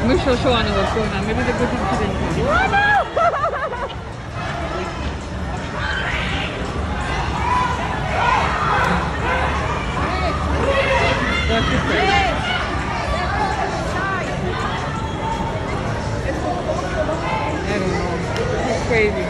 me show Shawana what's going on. Maybe the good thing she didn't come. That's just crazy. I don't know. It's crazy.